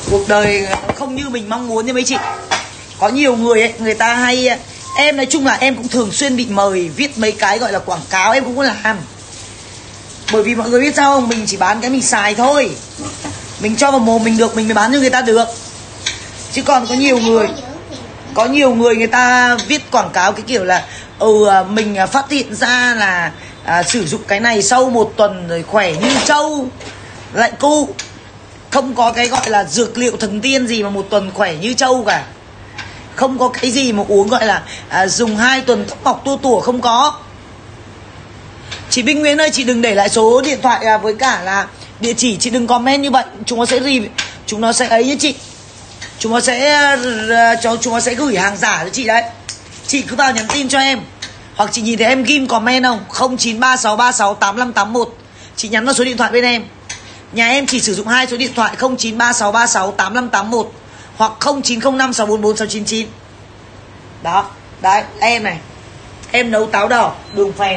cuộc đời không như mình mong muốn nha mấy chị. Có nhiều người ấy, người ta hay, em nói chung là em cũng thường xuyên bị mời viết mấy cái gọi là quảng cáo, em cũng có làm. Bởi vì mọi người biết sao không, mình chỉ bán cái mình xài thôi, mình cho vào mồm mình được mình mới bán cho người ta được. Chứ còn có nhiều người người ta viết quảng cáo cái kiểu là mình phát hiện ra là sử dụng cái này sau 1 tuần rồi khỏe như trâu lại cu. Không có cái gọi là dược liệu thần tiên gì mà 1 tuần khỏe như trâu cả. Không có cái gì mà uống gọi là dùng 2 tuần tóc mọc tua tủa, không có. Chị Binh Nguyễn ơi, chị đừng để lại số điện thoại với cả là địa chỉ, chị đừng comment như vậy. Chúng nó sẽ ấy với chị. Chúng nó sẽ gửi hàng giả cho chị đấy. Chị cứ vào nhắn tin cho em. Hoặc chị nhìn thấy em ghim comment không, 0936368581. Chị nhắn vào số điện thoại bên em. Nhà em chỉ sử dụng 2 số điện thoại, 0936368581 hoặc 0905644699. Đó, đấy, em này. Em nấu táo đỏ, đường phèn.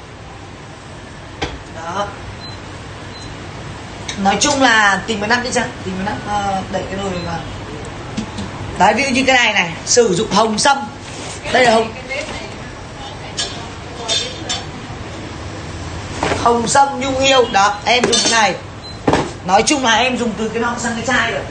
Đó. Nói chung là tìm cái năm đi chăng? Tìm cái năm đẩy cái nồi vào. Đấy, ví dụ như cái này sử dụng hồng sâm. Đây là hồng sâm nhung hiêu. Đó, em dùng cái này. Nói chung là em dùng từ cái nọ sang cái chai rồi.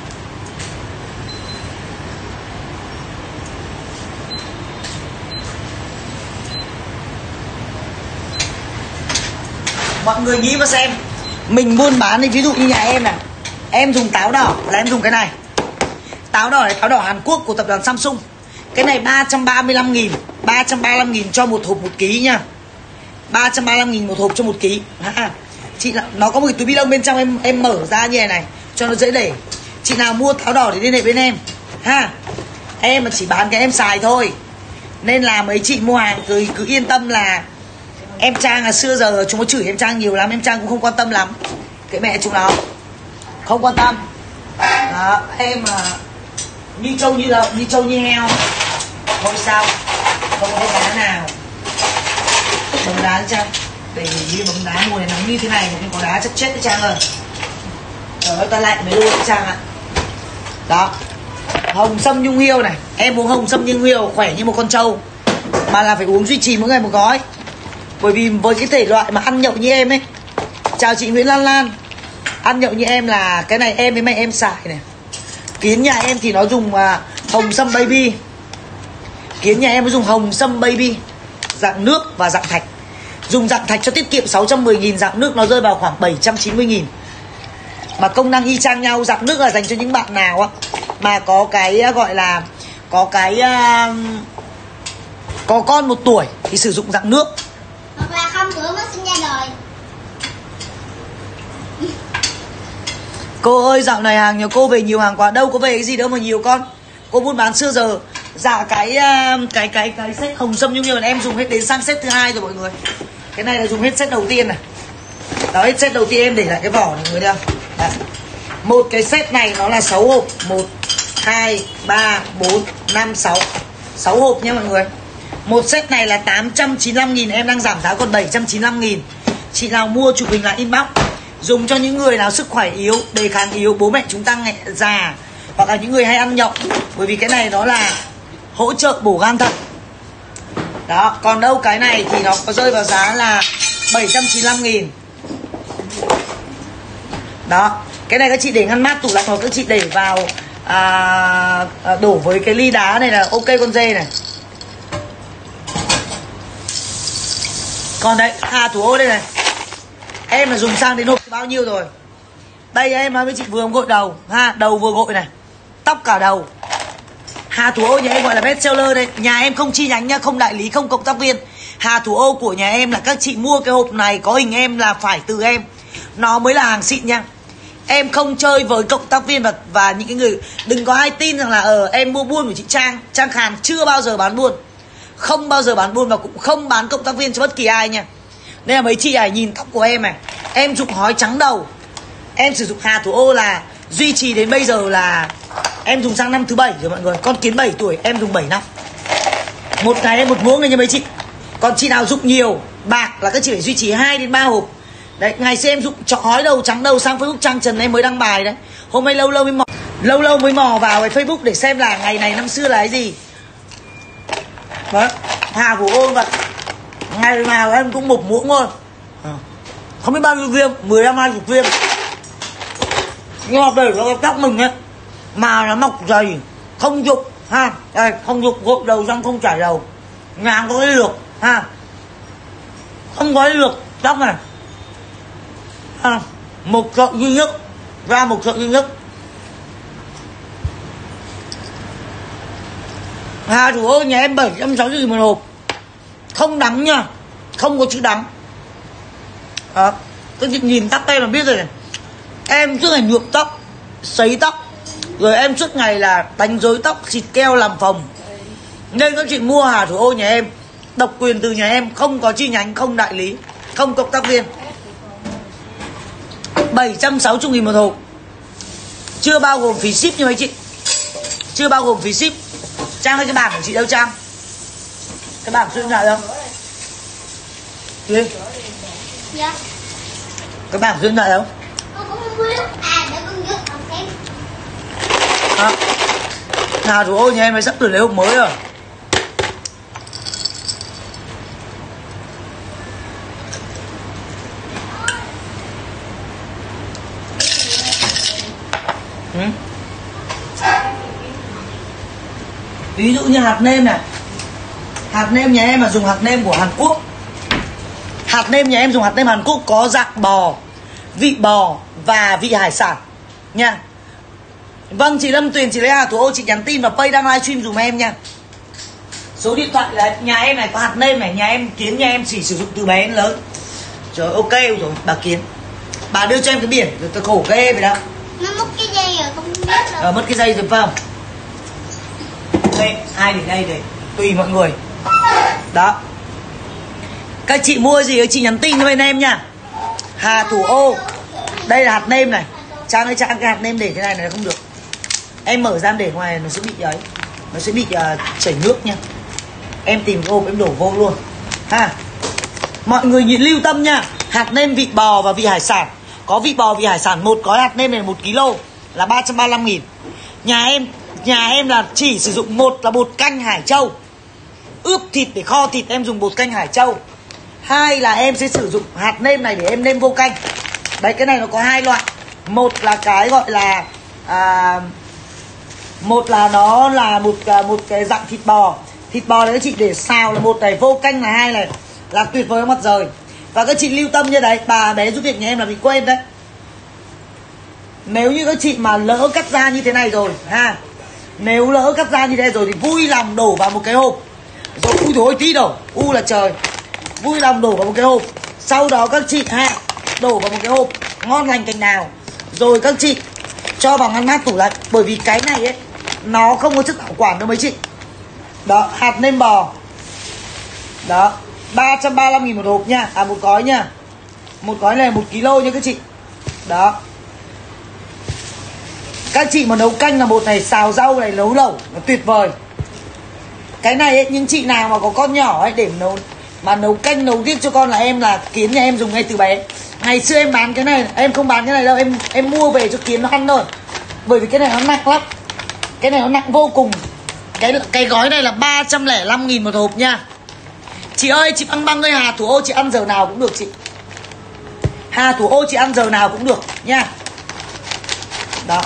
Mọi người nghĩ mà xem, mình buôn bán thì ví dụ như nhà em này, em dùng táo đỏ là em dùng cái này. Táo đỏ này, táo đỏ Hàn Quốc của tập đoàn Samsung. Cái này 335.000, 335.000 cho 1 hộp 1 ký nha. 335.000 1 hộp cho 1 ký. Chị, nó có một cái túi bi lông bên trong, em mở ra như này cho nó dễ để. Chị nào mua táo đỏ thì liên hệ bên em ha. Em mà chỉ bán cái em xài thôi, nên là mấy chị mua hàng cứ yên tâm là em Trang là xưa giờ chúng nó chửi em Trang nhiều lắm, em Trang cũng không quan tâm lắm. Cái mẹ chúng nó không quan tâm. Đó, em mà như trâu như lợn, như trâu như heo, không sao, không có đá nào. Bấm đá Trang, để như bấm đá mùa này nắng như thế này mà không có đá chắc chết với Trang rồi. Trời ơi, ta lạnh mới luôn Trang ạ. Đó, hồng sâm nhung hiêu này, em uống hồng sâm nhung hiêu khỏe như một con trâu, mà là phải uống duy trì mỗi ngày 1 gói. Bởi vì với cái thể loại mà ăn nhậu như em ấy, chào chị Nguyễn Lan Lan, ăn nhậu như em là cái này em với mẹ em xài này. Kiến nhà em thì nó dùng hồng sâm baby. Kiến nhà em nó dùng hồng sâm baby, dạng nước và dạng thạch. Dùng dạng thạch cho tiết kiệm 610.000, dạng nước nó rơi vào khoảng 790.000. Mà công năng y chang nhau. Dạng nước là dành cho những bạn nào á mà có cái gọi là có con 1 tuổi thì sử dụng dạng nước. Hoặc là không tuổi mới sinh ra đời. Cô ơi, dạo này hàng nhà cô về nhiều hàng quá. Đâu có về cái gì đâu mà nhiều con. Cô buôn bán xưa giờ. Dạ cái set hồng sâm nhung hiêu em dùng hết đến sang set thứ 2 rồi mọi người. Cái này là dùng hết set đầu tiên này. Đó, hết set đầu tiên em để lại cái vỏ này người thấy không? Đấy. Một cái set này nó là 6 hộp. 1, 2, 3, 4, 5, 6. 6 hộp nha mọi người. Một set này là 895.000, em đang giảm giá còn 795.000. Chị nào mua chụp hình là inbox. Dùng cho những người nào sức khỏe yếu, đề kháng yếu, bố mẹ chúng ta già, hoặc là những người hay ăn nhậu. Bởi vì cái này nó là hỗ trợ bổ gan thận. Đó, còn đâu cái này thì nó có rơi vào giá là 795.000. Đó, cái này các chị để ngăn mát tủ lạnh, hoặc các chị để vào đổ với cái ly đá này là ok con dê này. Còn đấy, thủ ô đây này, em là dùng sang đến hộp bao nhiêu rồi. Đây em nói với chị vừa gội đầu ha, đầu vừa gội này, tóc cả đầu. Hà Thủ Ô nhà em gọi là best seller đây. Nhà em không chi nhánh nha, không đại lý, không cộng tác viên. Hà Thủ Ô của nhà em là các chị mua cái hộp này có hình em là phải từ em, nó mới là hàng xịn nha. Em không chơi với cộng tác viên và những cái người. Đừng có ai tin rằng là em mua buôn của chị Trang Khàn chưa bao giờ bán buôn, không bao giờ bán buôn và cũng không bán cộng tác viên cho bất kỳ ai nha. Nên là mấy chị hãy nhìn tóc của em này, em dùng hói trắng đầu, em sử dụng Hà Thủ Ô là duy trì đến bây giờ là em dùng sang năm thứ 7 rồi mọi người. Con Kiến 7 tuổi em dùng 7 năm. Một ngày em một muỗng này nha mấy chị. Còn chị nào dùng nhiều bạc là các chị phải duy trì 2 đến 3 hộp. Đấy, ngày xưa em dụng hói đầu trắng đầu sang Facebook Trang Trần em mới đăng bài đấy. Hôm nay lâu lâu mới mò vào cái Facebook để xem là ngày này năm xưa là cái gì. Đấy, Hà Thủ Ô vậy. Ngày nào em cũng một muỗng thôi. Không biết bao nhiêu viên, 15-20 viên. Ngọt để cho tóc mình ấy. Mà nó mọc dày, không rụng ha. Đây, không rụng gội đầu răng không chảy đầu. Ngàn có cái lược ha. Không có cái lược tóc này. Ha. Một sợi duy nhất, ra một sợi duy nhất. Hà Thủ Ô nhà em 760 000 một hộp. Không đắng nha, không có chữ đắng. Đó, các chị nhìn tóc em là biết rồi này. Em suốt ngày nhuộm tóc, sấy tóc, rồi em suốt ngày là đánh rối tóc, xịt keo làm phồng. Nên các chị mua Hà Thủ Ô nhà em, độc quyền từ nhà em, không có chi nhánh, không đại lý, không cộng tác viên. 760 000 một hộp. Chưa bao gồm phí ship như mấy chị. Chưa bao gồm phí ship. Trang ơi, cái bảng của chị đâu Trang? Cái bảng số điện thoại đâu? Gì? Dạ. Cái bảng số điện thoại đâu? Con cũng không biết. À, để con giúp con xem. À, Hà Thủ Ô nhà em mới sắp tuyển lấy hộp mới rồi. Ví dụ như hạt nêm này. Hạt nêm nhà em là dùng hạt nêm của Hàn Quốc. Hạt nêm nhà em dùng hạt nêm Hàn Quốc có dạng bò và vị hải sản nha. Vâng, chị Lâm Tuyền, chị lấy Hà Thủ Ô, chị nhắn tin vào page đang livestream dùm em nha. Số điện thoại là nhà em này, có hạt nêm này, nhà em Kiến nhà em chỉ sử dụng từ bé đến lớn. Trời, ok rồi bà Kiến. Bà đưa cho em cái biển rồi, tôi khổ ghê vậy đó. Nó mất cái dây rồi, con không biết đâu. Mất cái dây rồi phải không? Đây, ai để đây để tùy mọi người. Đó. Các chị mua gì các chị nhắn tin cho bên em nha. Hà Thủ Ô. Đây là hạt nêm này. Trang ơi, Trang cái hạt nêm để thế này là không được. Em mở ra để ngoài nó sẽ bị ấy. Nó sẽ bị chảy nước nha. Em tìm cái hộp em đổ vô luôn ha. Mọi người lưu tâm nha. Hạt nêm vị bò và vị hải sản. Có vị bò vị hải sản. Một gói hạt nêm này 1 kg là 335 000. Nhà em là chỉ sử dụng một là bột canh Hải Châu. Ướp thịt để kho thịt em dùng bột canh Hải Châu. Hai là em sẽ sử dụng hạt nêm này để em nêm vô canh. Đấy, cái này nó có hai loại. Một là cái gọi là một là nó là một cái dạng thịt bò. Thịt bò đấy các chị để xào là một này, vô canh là hai này, là tuyệt vời mặt rời. Và các chị lưu tâm như đấy, bà bé giúp việc nhà em là bị quên đấy. Nếu như các chị mà lỡ cắt ra như thế này rồi ha, nếu lỡ cắt ra như thế rồi thì vui lòng đổ vào một cái hộp. Rồi ui thôi tí đổ, là trời. Vui lòng đổ vào một cái hộp. Sau đó các chị ha, đổ vào một cái hộp ngon lành cành nào. Rồi các chị cho vào ngăn mát tủ lạnh. Bởi vì cái này ấy, nó không có chất bảo quản đâu mấy chị. Đó, hạt nêm bò. Đó, 335 000 một hộp nha. À, một gói nha. Một gói này 1 kg nha các chị. Đó. Các chị mà nấu canh là bột này, xào rau này, nấu lẩu nó tuyệt vời. Cái này ấy, những chị nào mà có con nhỏ ấy để nấu canh nấu tiết cho con là em là Kiến nhà em dùng ngay từ bé. Ngày xưa em bán cái này, em không bán cái này đâu, em mua về cho Kiến nó ăn thôi. Bởi vì cái này nó nặng lắm. Cái này nó nặng vô cùng. Cái gói này là 305 000 một hộp nha. Chị ơi, chị băng ơi, Hà Thủ Ô chị ăn giờ nào cũng được chị. Hà Thủ Ô chị ăn giờ nào cũng được nha. Đó.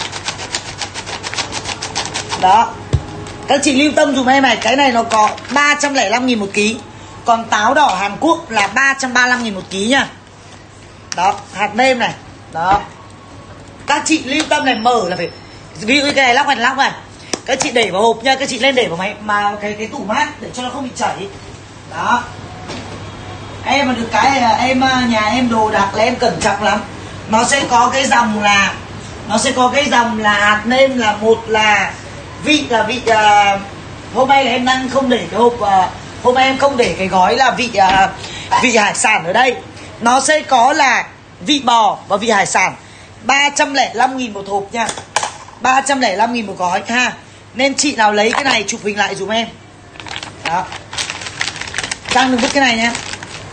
Đó. Các chị lưu tâm dùm em này. Cái này nó có 305 000 một ký. Còn táo đỏ Hàn Quốc là 335 000 một ký nha. Đó, hạt nêm này. Đó. Các chị lưu tâm này, mở là phải, ví dụ cái này lóc này. Các chị để vào hộp nha. Các chị lên để vào cái tủ mát để cho nó không bị chảy. Đó. Em mà được cái là em nhà em đồ đạc là em cẩn trọng lắm. Nó sẽ có cái dòng là hạt nêm là một là vị hôm nay là em đang không để cái hộp, hôm nay em không để cái gói là vị hải sản ở đây. Nó sẽ có là vị bò và vị hải sản. 305 000 một hộp nha. 305 000 một gói ha. Nên chị nào lấy cái này chụp hình lại dùm em. Đó. Trang đừng vứt cái này nha.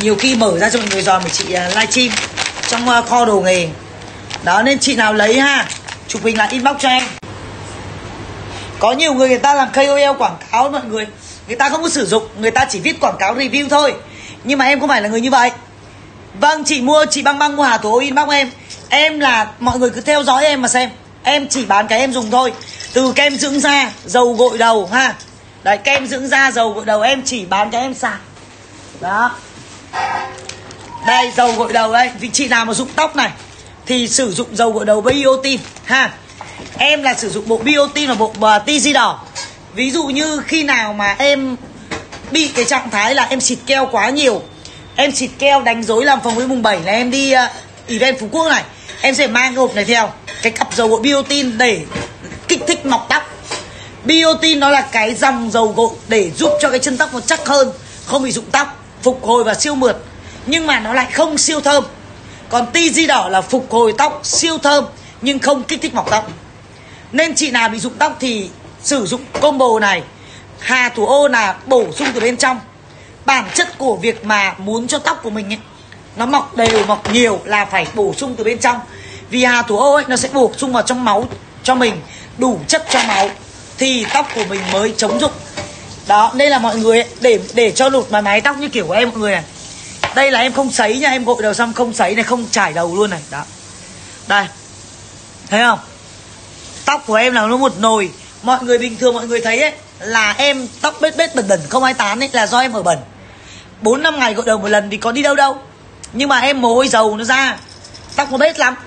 nhiều khi mở ra cho mọi người giòn để chị livestream trong kho đồ nghề. Đó, nên chị nào lấy ha, chụp hình lại inbox cho em. Có nhiều người ta làm KOL quảng cáo mọi người, người ta không có sử dụng, người ta chỉ viết quảng cáo review thôi. Nhưng mà em không phải là người như vậy. Vâng, chị băng băng mua Hà Thủ Ô inbox em. Em là mọi người cứ theo dõi em mà xem. Em chỉ bán cái em dùng thôi. Từ kem dưỡng da, dầu gội đầu ha. Đấy, kem dưỡng da, dầu gội đầu em chỉ bán cái em xài. Đó. Đây, dầu gội đầu đây. Vì chị nào mà dụng tóc này thì sử dụng dầu gội đầu biotin ha. Em là sử dụng bộ biotin và bộ TG đỏ. Ví dụ như khi nào mà em bị cái trạng thái là em xịt keo quá nhiều, em xịt keo đánh rối làm phòng với mùng 7 là em đi event Phú Quốc này, em sẽ mang cái hộp này theo, cái cặp dầu gội biotin để kích thích mọc tóc. Biotin nó là cái dòng dầu gội để giúp cho cái chân tóc nó chắc hơn, không bị rụng tóc, phục hồi và siêu mượt, nhưng mà nó lại không siêu thơm. Còn TG đỏ là phục hồi tóc, siêu thơm nhưng không kích thích mọc tóc. Nên chị nào bị rụng tóc thì sử dụng combo này. Hà Thủ Ô là bổ sung từ bên trong. Bản chất của việc mà muốn cho tóc của mình ấy, nó mọc đều, mọc nhiều là phải bổ sung từ bên trong. Vì Hà Thủ Ô ấy, nó sẽ bổ sung vào trong máu cho mình, đủ chất trong máu thì tóc của mình mới chống rụng. Đó, đây là mọi người ấy, để cho lụt mái tóc như kiểu của em mọi người này. Đây là em không sấy nha, em gội đầu xong không sấy này, không trải đầu luôn này. Đó. Đây. Thấy không? Tóc của em là nó một nồi. Mọi người bình thường mọi người thấy ấy là em tóc bết bết bẩn bẩn không ai tán ấy là do em ở bẩn. 4-5 ngày gội đầu một lần thì có đi đâu đâu. Nhưng mà em mồ hôi dầu nó ra, tóc nó bết lắm.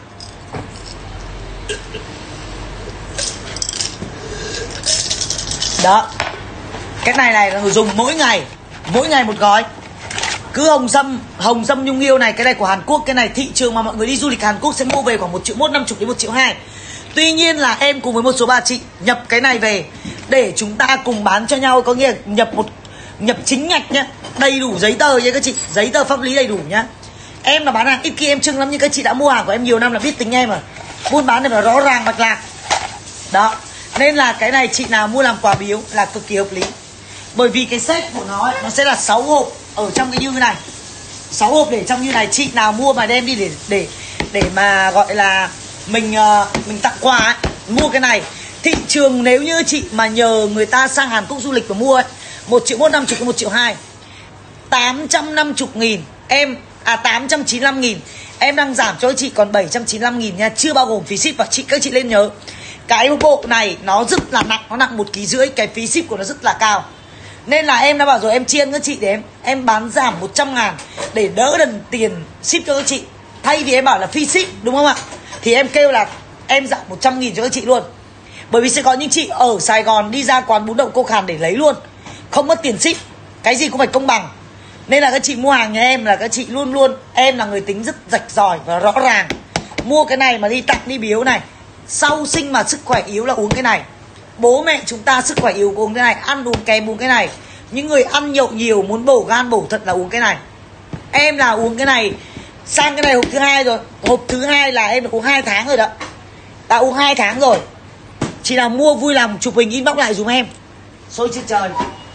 Đó. Cái này là người dùng mỗi ngày một gói. Cứ hồng sâm nhung yêu này, cái này của Hàn Quốc, cái này thị trường mà mọi người đi du lịch Hàn Quốc sẽ mua về khoảng 1.150.000 đến 1.200.000. Tuy nhiên là em cùng với một số bà chị nhập cái này về để chúng ta cùng bán cho nhau, có nghĩa là nhập chính ngạch nhá, đầy đủ giấy tờ nha các chị, giấy tờ pháp lý đầy đủ nhá. Em là bán hàng ít khi em trưng lắm, nhưng các chị đã mua hàng của em nhiều năm là biết tính em rồi. Buôn bán này là rõ ràng mạch lạc. Đó, nên là cái này chị nào mua làm quà biếu là cực kỳ hợp lý. Bởi vì cái set của nó ấy, nó sẽ là 6 hộp ở trong cái như này. 6 hộp để trong như này, chị nào mua mà đem đi để mà gọi là mình tặng quà ấy, mua cái này. Thị trường nếu như chị mà nhờ người ta sang Hàn Quốc du lịch và mua ấy, 1.150.000 đến 1.200.000. 850.000 em 895.000 em đang giảm cho chị còn 795.000 nha, chưa bao gồm phí ship. Và các chị lên nhớ cái bộ này nó rất là nặng, nó nặng 1,5 kg, cái phí ship của nó rất là cao. Nên là em đã bảo rồi, em chiên các chị để em bán giảm 100.000 để đỡ đần tiền ship cho các chị. Thay vì em bảo là free ship đúng không ạ, thì em kêu là em giảm 100.000 cho các chị luôn. Bởi vì sẽ có những chị ở Sài Gòn đi ra quán bún đậu cô Khàn để lấy luôn, không mất tiền ship. Cái gì cũng phải công bằng. Nên là các chị mua hàng nhà em là các chị luôn luôn, em là người tính rất rạch ròi và rõ ràng. Mua cái này mà đi tặng đi biếu này, sau sinh mà sức khỏe yếu là uống cái này. Bố mẹ chúng ta sức khỏe yếu uống cái này, ăn uống kém uống cái này. Những người ăn nhậu nhiều muốn bổ gan bổ thận là uống cái này. Em là uống cái này, sang cái này hộp thứ 2 rồi. Hộp thứ 2 là em đã uống 2 tháng rồi đó. Đã uống 2 tháng rồi. Chị nào mua vui lòng chụp hình inbox lại dùm em. Xôi trên trời.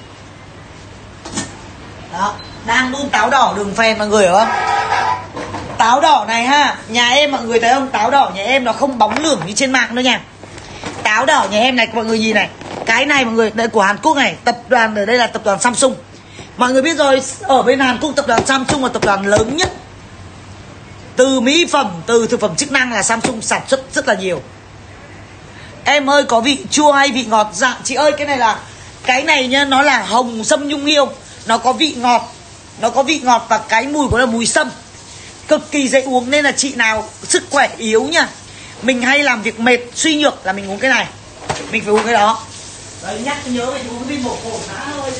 Đó, đang đun táo đỏ đường phèn mọi người hiểu không? Táo đỏ này ha, nhà em mọi người thấy không? Táo đỏ nhà em nó không bóng lửng như trên mạng đâu nha. Táo đỏ nhà em này mọi người nhìn này. Cái này mọi người, đây của Hàn Quốc này, tập đoàn ở đây là tập đoàn Samsung. Mọi người biết rồi, ở bên Hàn Quốc tập đoàn Samsung là tập đoàn lớn nhất. Từ mỹ phẩm, từ thực phẩm chức năng là Samsung sản xuất rất là nhiều. Em ơi có vị chua hay vị ngọt? Dạ chị ơi, cái này là, cái này nhá, nó là hồng sâm nhung yêu. Nó có vị ngọt, nó có vị ngọt và cái mùi của nó là mùi sâm. Cực kỳ dễ uống, nên là chị nào sức khỏe yếu nha, mình hay làm việc mệt, suy nhược là mình uống cái này. Mình phải uống cái đó. Đấy, nhắc nhớ mình uống viên bổ cổ đã thôi.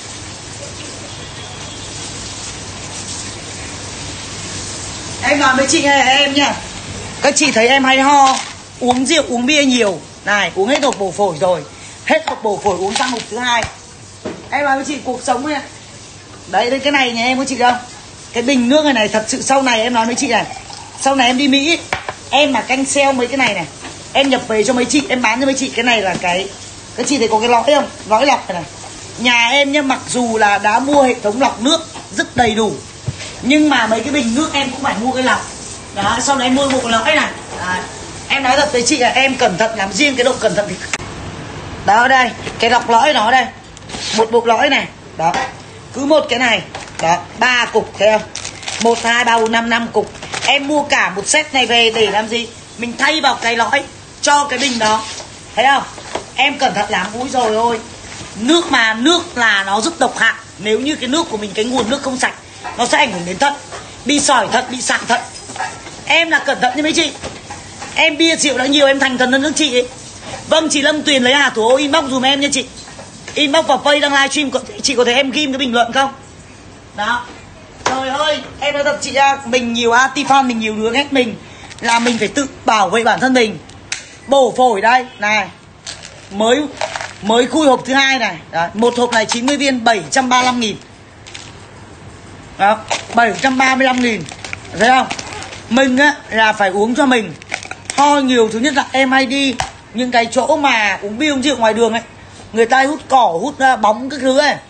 Em nói với chị hay là em nha, các chị thấy em hay ho, uống rượu uống bia nhiều này, uống hết hộp bổ phổi rồi, hết hộp bổ phổi uống sang hộp thứ 2. Em nói với chị cuộc sống này. Đấy, đây cái này nhà em có chị không? Cái bình nước này thật sự sau này em nói với chị này, sau này em đi Mỹ em mà canh sale mấy cái này em nhập về cho mấy chị, em bán cho mấy chị. Cái này là cái, các chị thấy có cái lõi không? Lõi lọc này. Nhà em nhá, mặc dù là đã mua hệ thống lọc nước rất đầy đủ, Nhưng mà mấy cái bình nước em cũng phải mua cái lọc. Đó, sau này em mua một cái lọc ấy này. Đấy. Em nói thật với chị là em cẩn thận lắm, riêng cái độ cẩn thận thì đó đây, cái lọc lõi nó đây. Một bộ lõi này. Đó. Cứ một cái này. Đó, 3 cục thấy không? 1 2 3 4 5 5 cục. Em mua cả một set này về để làm gì? Mình thay vào cái lõi cho cái bình đó. Thấy không? Em cẩn thận lắm. Úi rồi ôi. Nước là nó rất độc hại. Nếu như cái nước của mình, cái nguồn nước không sạch, nó sẽ ảnh hưởng đến thận, bị sỏi thận, bị sạn thận. Em là cẩn thận như mấy chị. Em bia rượu đã nhiều em thành thần hơn nước chị ấy. Vâng, chị Lâm Tuyền lấy Hà Thủ Ô inbox dùm em nha chị. Inbox vào page đang livestream, chị có thấy em ghim cái bình luận không? Đó. Trời ơi, em nói thật chị ra, mình nhiều anti-fan, mình nhiều đứa ghét mình, là mình phải tự bảo vệ bản thân mình. Bổ phổi đây, này. Mới khui hộp thứ hai này. Đấy, một hộp này 90 viên 735.000. Đó, 735.000. Thấy không? Mình á là phải uống cho mình. Ho nhiều, thứ nhất là em hay đi những cái chỗ mà uống bia uống rượu ngoài đường ấy, người ta hút cỏ, hút bóng các thứ ấy.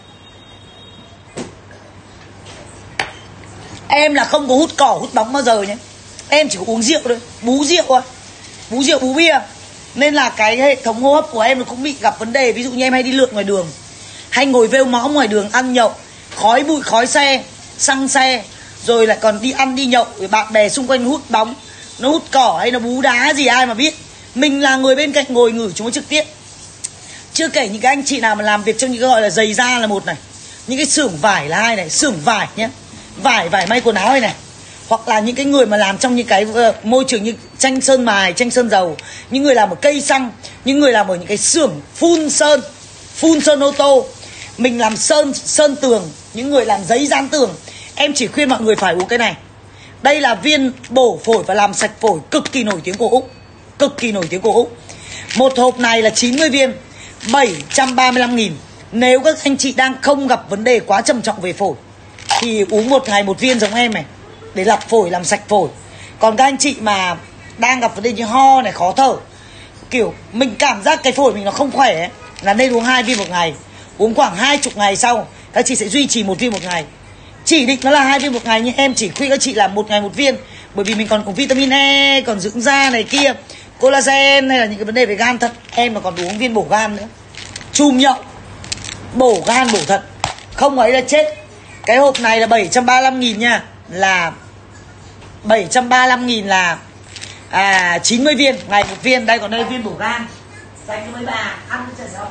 Em là không có hút cỏ, hút bóng bao giờ nhé. Em chỉ có uống rượu thôi, bú rượu thôi. Bú rượu, bú bia. Nên là cái hệ thống hô hấp của em nó cũng bị gặp vấn đề. Ví dụ như em hay đi lượn ngoài đường, hay ngồi vêu mõm ngoài đường, ăn nhậu, khói bụi, khói xe, xăng xe, rồi lại còn đi ăn đi nhậu, rồi bạn bè xung quanh hút bóng, nó hút cỏ hay nó bú đá gì ai mà biết. Mình là người bên cạnh ngồi ngửi chúng nó trực tiếp. Chưa kể những cái anh chị nào mà làm việc trong những cái gọi là giày da là một này, những cái xưởng vải là hai này, xưởng vải nhé, vải may quần áo này, hoặc là những cái người mà làm trong những cái môi trường như tranh sơn mài, tranh sơn dầu, những người làm ở cây xăng, những người làm ở những cái xưởng phun sơn ô tô, mình làm sơn tường, những người làm giấy dán tường. Em chỉ khuyên mọi người phải uống cái này. Đây là viên bổ phổi và làm sạch phổi cực kỳ nổi tiếng của Úc. Cực kỳ nổi tiếng của Úc. Một hộp này là 90 viên 735.000. Nếu các anh chị đang không gặp vấn đề quá trầm trọng về phổi thì uống một ngày một viên giống em này, để lọc phổi, làm sạch phổi. Còn các anh chị mà đang gặp vấn đề như ho này, khó thở, kiểu mình cảm giác cái phổi mình nó không khỏe ấy, là nên uống 2 viên một ngày. Uống khoảng 20 ngày sau, các chị sẽ duy trì 1 viên một ngày. Chỉ định nó là 2 viên một ngày, nhưng em chỉ khuyên các chị là 1 ngày 1 viên. Bởi vì mình còn có vitamin E, còn dưỡng da này kia, collagen hay là những cái vấn đề về gan thận. Em mà còn uống viên bổ gan nữa, chùm nhậu, bổ gan bổ thận, không ấy là chết. Cái hộp này là 735.000 nha. Là 735.000 là 90 viên, ngày 1 viên. Đây còn đây viên bổ gan dành cho mấy bà ăn cái trận đó.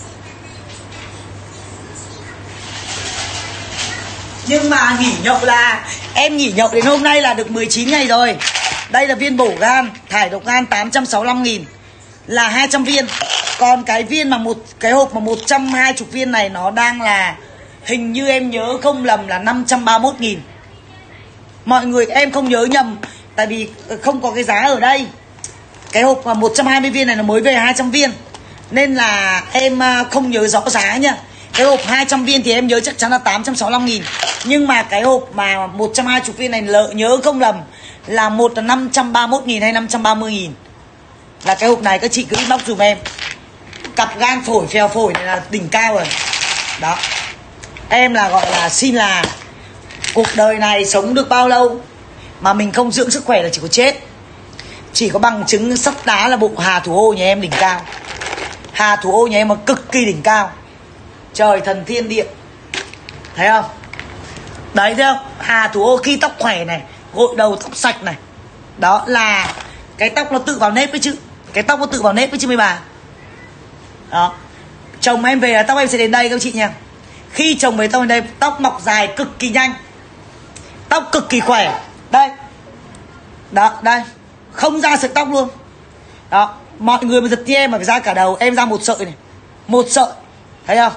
Nhưng mà nghỉ nhậu là em nghỉ nhậu đến hôm nay là được 19 ngày rồi. Đây là viên bổ gan, thải độc gan 865.000 là 200 viên. Còn cái viên mà cái hộp mà 120 viên này nó đang là, hình như em nhớ không lầm là 531.000. Mọi người em không nhớ nhầm, tại vì không có cái giá ở đây. Cái hộp mà 120 viên này nó mới về 200 viên, nên là em không nhớ rõ giá nha. Cái hộp 200 viên thì em nhớ chắc chắn là 865.000. Nhưng mà cái hộp mà 120 viên này nhớ không lầm là một là 531.000 hay 530.000. Là cái hộp này các chị cứ inbox dùm em. Cặp gan phổi, phèo phổi này là đỉnh cao rồi. Đó. Em là gọi là xin là cuộc đời này sống được bao lâu mà mình không dưỡng sức khỏe là chỉ có chết. Chỉ có bằng chứng sắt đá là bộ Hà Thủ Ô nhà em đỉnh cao. Hà Thủ Ô nhà em mà cực kỳ đỉnh cao. Trời thần thiên địa. Thấy không? Đấy thấy không? Hà Thủ Ô khi tóc khỏe này, gội đầu tóc sạch này. Đó là cái tóc nó tự vào nếp ấy chứ. Cái tóc nó tự vào nếp ấy chứ mấy bà. Đó. Chồng em về là tóc em sẽ đến đây các chị nha. Khi chồng về tóc đến đây, tóc mọc dài cực kỳ nhanh, tóc cực kỳ khỏe. Đây. Đó, đây. Không ra sợi tóc luôn. Đó. Mọi người mà giật như em mà phải ra cả đầu. Em ra một sợi này. Một sợi. Thấy không?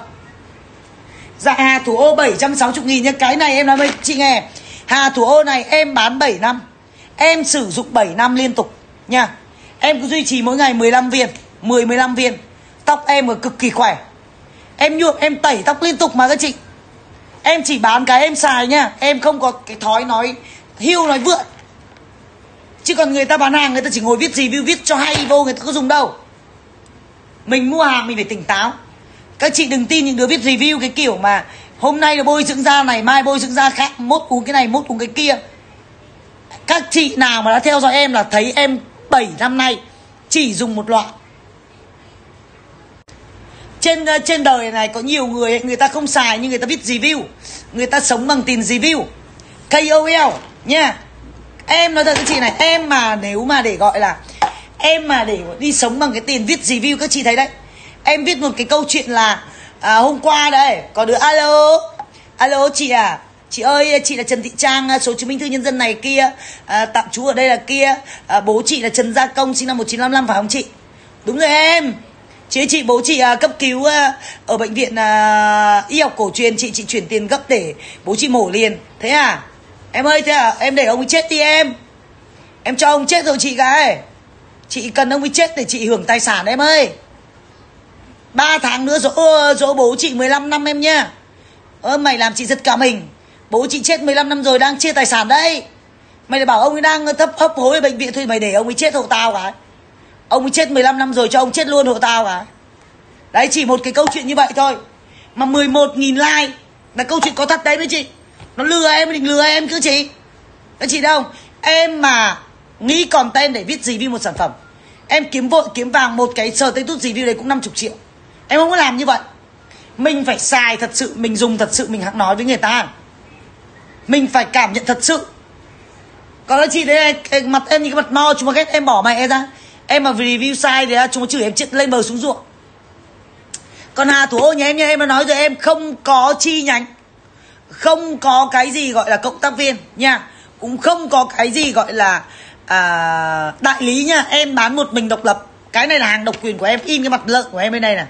Dạ Hà Thủ Ô 760.000 nha. Cái này em nói với chị nghe, Hà Thủ Ô này em bán 7 năm. Em sử dụng 7 năm liên tục nha. Em cứ duy trì mỗi ngày 15 viên, 10-15 viên. Tóc em là cực kỳ khỏe. Em nhuộm, em tẩy tóc liên tục mà các chị. Em chỉ bán cái em xài nha. Em không có cái thói nói hiu nói vượn. Chứ còn người ta bán hàng, người ta chỉ ngồi viết review, viết cho hay vô, người ta có dùng đâu. Mình mua hàng mình phải tỉnh táo. Các chị đừng tin những đứa viết review cái kiểu mà Hôm nay là bôi dưỡng da này, mai bôi dưỡng da khác, mốt uống cái này, mốt uống cái kia. Các chị nào mà đã theo dõi em là thấy em 7 năm nay chỉ dùng một loại. Trên đời này có nhiều người ta không xài nhưng người ta biết review. Người ta sống bằng tiền review. KOL nha. Em nói thật các chị này, em mà nếu mà để gọi là em mà để đi sống bằng cái tiền viết review, các chị thấy đấy. Em viết một cái câu chuyện là hôm qua đấy, có đứa alo chị à, chị ơi, chị là Trần Thị Trang, số chứng minh thư nhân dân này kia, tạm trú ở đây là kia, bố chị là Trần Gia Công, sinh năm 1955 phải không chị? Đúng rồi em. Chị bố chị cấp cứu ở bệnh viện y học cổ truyền, chị chuyển tiền gấp để bố chị mổ liền. Thế à? Em ơi, thế à? Em để ông ấy chết đi em cho ông chết rồi chị gái. Chị cần ông ấy chết để chị hưởng tài sản em ơi. 3 tháng nữa dỗ bố chị 15 năm em nhá. Mày làm chị giật cả mình. Bố chị chết 15 năm rồi, đang chia tài sản đấy. Mày lại bảo ông ấy đang hấp hối ở bệnh viện thôi, mày để ông ấy chết hộ tao cái. Ông ấy chết 15 năm rồi, cho ông chết luôn hộ tao cái. Đấy, chỉ một cái câu chuyện như vậy thôi mà 11.000 like là câu chuyện có thật đấy mấy chị. Nó lừa em, định lừa em cứ chị. Các chị đâu, em mà nghĩ content để viết review một sản phẩm, em kiếm vội kiếm vàng một cái status review đấy cũng 50 triệu. Em không có làm như vậy. Mình phải xài thật sự, mình dùng thật sự, mình hẵng nói với người ta. Mình phải cảm nhận thật sự. Còn là chị đấy, mặt em như cái mặt mo, chúng nó ghét em bỏ mẹ ra. Em mà review sai thì chúng nó chửi em chết lên bờ xuống ruộng. Còn Hà Thủ Ô nhà em nha, em đã nói rồi, em không có chi nhánh, không có cái gì gọi là cộng tác viên nha, cũng không có cái gì gọi là đại lý nha. Em bán một mình độc lập. Cái này là hàng độc quyền của em, in cái mặt lợn của em bên đây này.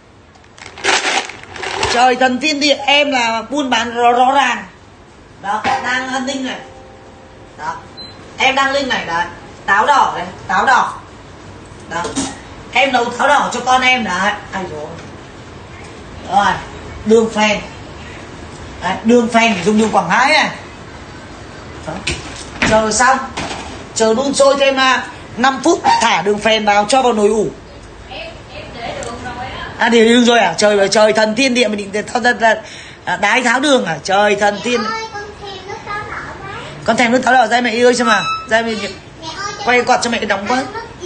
Trời thần thiên địa, em là buôn bán rõ ràng. Đó, đang linh này. Đó, em đang linh này đấy. Táo đỏ này, táo đỏ. Đó, em nấu táo đỏ cho con em đấy. Ai dồi. Rồi, đường phèn. Đấy, đường phèn dùng đường Quảng Ngãi này. Đó. Chờ xong, chờ đun sôi thêm 5 phút, thả đường phèn vào, cho vào nồi ủ. Em để đường rồi á. Để đường rồi à? Trời thần thiên địa, mình định đái tháo đường à? Trời thần thiên. Mẹ ơi, con thèm nước táo đỏ quá. Con thèm nước táo đỏ, dây mẹ ơi xem mà. Dây mẹ Mẹ ơi, quay quạt cho mẹ đóng quá.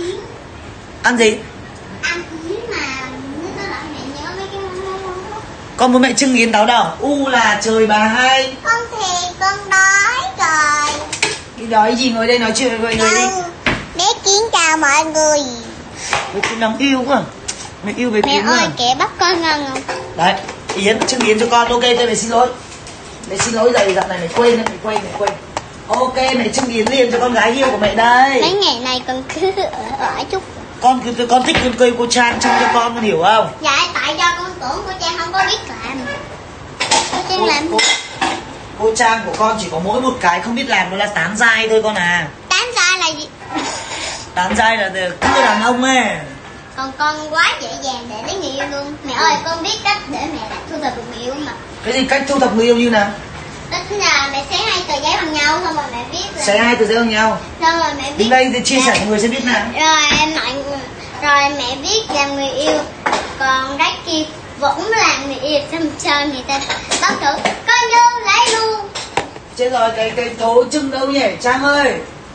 Ăn gì? Ăn yến mà nước táo đỏ, mẹ nhớ mấy cái món. Con muốn mẹ trưng yến táo đỏ. Là trời bà hai. Con thèm, con đói rồi. Đi đói gì, ngồi đây nói chuyện với mọi người đi. Bé Kiến chào mọi người. Mẹ cũng đáng yêu quá. Mẹ yêu bé Mẹ Kiến ơi, quá. kẻ bắp con ngon không? Đấy, trưng yến cho con. Ok, tôi mẹ xin lỗi. Mẹ xin lỗi rồi, dạo này mẹ quên. Ok, mẹ trưng yến liền cho con gái yêu của mẹ đây. Mấy ngày này con cứ ở chút. Con thích con cây cô Trang trưng cho con hiểu không? Dạ, tại do con tưởng cô Trang không có biết làm. Cô Trang làm cô Trang của con chỉ có mỗi một cái không biết làm, đó là tán dai thôi con à. tán ra là gì? Tán dai là cưa đàn ông ấy. Còn con quá dễ dàng để lấy người yêu luôn. Mẹ ơi, con biết cách để mẹ thu thập được người yêu mà. Cái gì cách thu thập người yêu như nào? Đó chính là mẹ xé 2 tờ giấy bằng nhau, xong rồi mẹ viết là... Xé 2 tờ giấy bằng nhau. Xong rồi mẹ viết... Đến đây thì chia sẻ mọi người sẽ biết nào. Rồi mẹ viết làm người yêu. Còn cái kia vẫn làm người yêu, xong cho người ta bóc thử. Con vô lấy luôn. Chết rồi, cái thố trưng đâu nhỉ Trang ơi?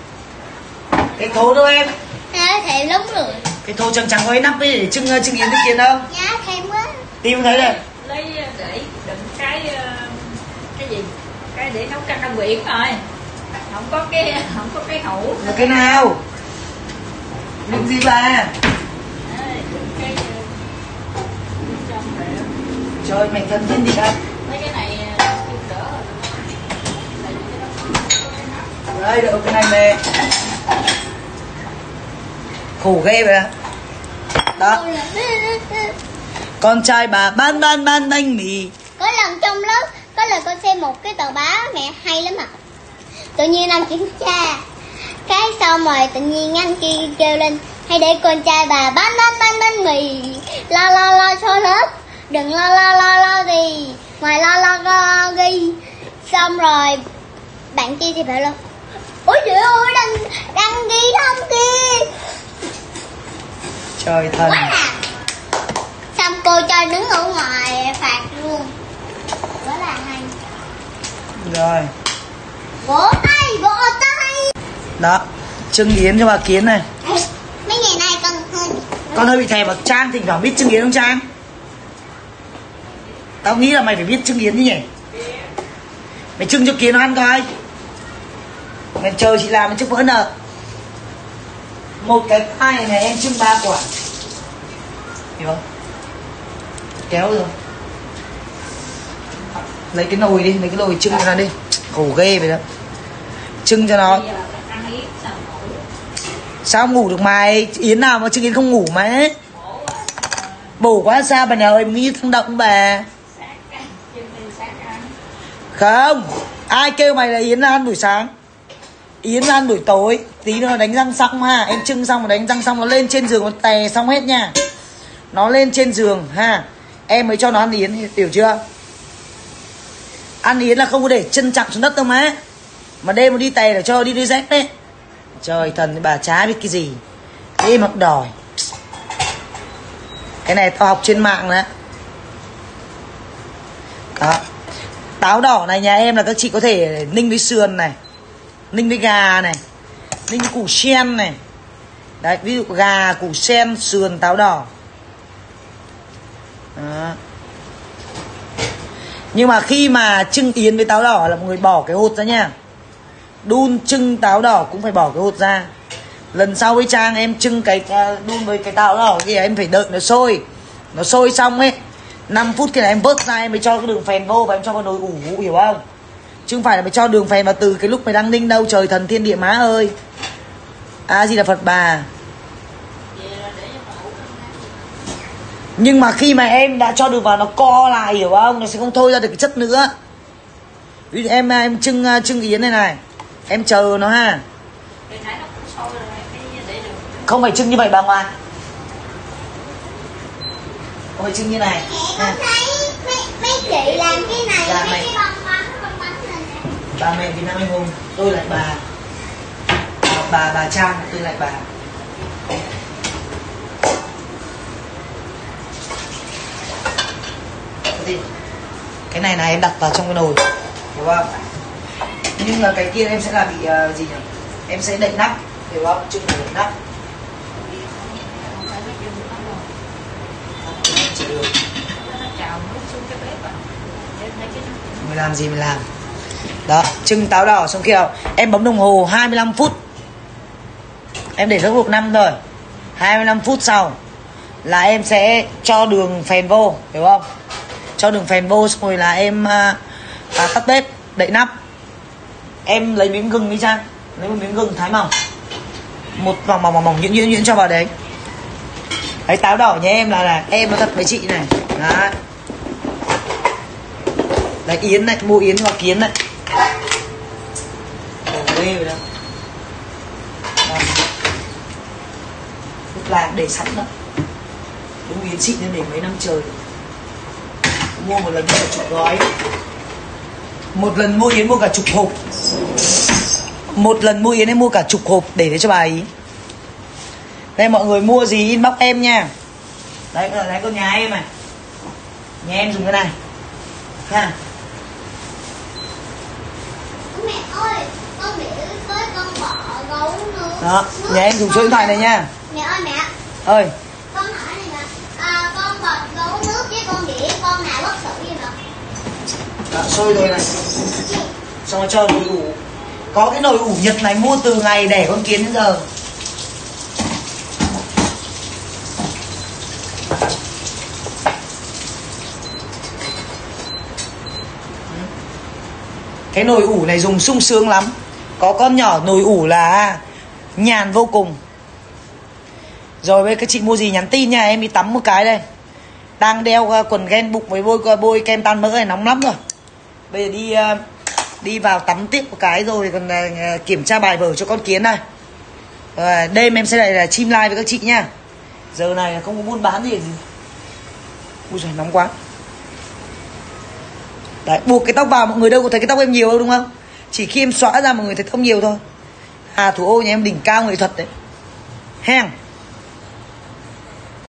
Cái thố đâu em? Thèm lắm rồi. Cái thố trắng trắng có cái nắp ấy để trưng yến cái kiến không? Dạ thèm quá. Tìm thấy đây. Lấy để đựng cái gì, cái để nấu canh rau quyện thôi, không có cái hũ. Là cái nào? Đựng gì bà? Đựng cái trong này. Trời mày thân thiên đi đây. Mấy cái này đỡ rồi. Đây đợi cái này nè. Khổ ghê vậy. Đó. Con trai bà bán bánh mì. Có lần trong lớp, có lần con xem một cái tờ báo mẹ hay lắm ạ. Tự nhiên đang kiểm tra, cái xong rồi tự nhiên anh kia kêu lên: hãy để con trai bà bán bánh mì, lo cho lớp, đừng lo gì, ngoài lo ghi. Xong rồi bạn kia thì phải lo: ôi trời ơi, đang ghi thông kia. Trời thần. Quá à. Xong cô cho đứng ở ngoài phạt luôn. Quá là Rồi. Vỗ tay, vỗ tay. Đó, trưng yến cho bà Kiến này. Mấy ngày nay Con hơi bị thèm mà Trang thỉnh thoảng biết trưng yến không Trang? Tao nghĩ là mày phải biết trưng yến chứ nhỉ? Mày trưng cho Kiến nó ăn coi. Mày chờ chị làm trước bữa nợ. Một cái pie này em trưng 3 quả. Hiểu không? Kéo rồi. Lấy cái nồi đi, lấy cái nồi trưng cho nó đi. Khổ ghê vậy đó. Trưng cho nó. Sao ngủ được mày? Yến nào mà trưng yến không ngủ mà. Bổ quá sao bà nhà ơi, nghĩ thăng động bà. Không, ai kêu mày là Yến ăn buổi sáng. Yến ăn buổi tối. Tí nữa đánh răng xong ha. Em trưng xong rồi đánh răng xong nó lên trên giường nó tè xong hết nha. Nó lên trên giường ha. Em mới cho nó ăn yến, hiểu chưa? Ăn yến là không có để chân chạm xuống đất đâu má. Mà đêm nó đi tè để cho đi đôi dép đấy. Trời thần bà chả biết cái gì. Thế mà đòi. Cái này tao học trên mạng đó. Đó. Táo đỏ này nhà em là các chị có thể ninh với sườn này, ninh với gà này, ninh với củ sen này. Đấy, ví dụ gà, củ sen, sườn, táo đỏ. Đó. Nhưng mà khi mà trưng yến với táo đỏ là mọi người bỏ cái hột ra nha. Đun trưng táo đỏ cũng phải bỏ cái hột ra. Lần sau với Trang em trưng cái đun với cái táo đỏ kia em phải đợi nó sôi. Nó sôi xong ấy 5 phút kia là em vớt ra em mới cho cái đường phèn vô và em cho vào nồi ủ, hiểu không? Chứ không phải là mày cho đường phèn vào từ cái lúc mày đang ninh đâu. Trời thần thiên địa má ơi. A Di Đà Phật bà. Nhưng mà khi mà em đã cho đường vào nó co lại, hiểu không? Nó sẽ không thôi ra được cái chất nữa. Ví dụ em trưng yến này này, em chờ nó ha. Không phải trưng như vậy bà ngoan. Không phải trưng như này. Con thấy mấy chị làm cái này, dạ, mấy cái bông bánh này. Bà mẹ Việt Nam anh hùng, tôi lại bà. Bà Trang, tôi lại bà. Cái này là em đặt vào trong cái nồi, hiểu không? Nhưng là cái kia em sẽ là bị gì nhỉ? Em sẽ đậy nắp, hiểu không? Trưng là đậy nắp. Mày làm gì mày làm. Đó, trưng táo đỏ xong kia em bấm đồng hồ 25 phút. Em để nước luộc 5 thôi. 25 phút sau là em sẽ cho đường phèn vô, hiểu không? Cho đường phèn vô xong rồi là em tắt bếp, đậy nắp. Em lấy miếng gừng đi Trang. Lấy một miếng gừng thái mỏng. Một mỏng nhuyễn cho vào đấy. Đấy, táo đỏ nhà em là em nó thật với chị này. Đấy. Đấy, yến này, mua yến hoặc kiến này. Ghê rồi đó. Nước lạc để sẵn đó. Đúng yến xịn nên để mấy năm trời. Mua một lần mua cả chục gói. Một lần mua yến mua cả chục hộp. Một lần mua yến em mua cả chục hộp để cho bà ấy. Đây mọi người mua gì inbox em nha. Đấy con nhà em này. Nhà em dùng cái này ha. Mẹ ơi, con để tới con bỏ gấu nước. Đó, nhà em dùng số điện thoại này nha. Mẹ ơi mẹ. Ơi. Con hỏi này nè, con bật gấu nước với con đĩa con nào bất tử vậy nè? Đó, sôi rồi này. Xong rồi cho nồi ủ. Có cái nồi ủ Nhật này mua từ ngày đẻ con kiến đến giờ. Cái nồi ủ này dùng sung sướng lắm. Có con nhỏ nồi ủ là nhàn vô cùng. Rồi bây các chị mua gì nhắn tin nha. Em đi tắm một cái đây. Đang đeo quần gen bụng với bôi kem tan mỡ này nóng lắm rồi. Bây giờ đi vào tắm tiếp một cái rồi còn kiểm tra bài vở cho con kiến này. Đêm em sẽ lại là chim live với các chị nha. Giờ này là không có buôn bán gì. Ui giời nóng quá. Đấy, buộc cái tóc vào mọi người đâu có thấy cái tóc em nhiều đâu đúng không? Chỉ khi em xõa ra mọi người thấy tóc nhiều thôi. Thủ ô nhà em đỉnh cao nghệ thuật đấy. Hèn.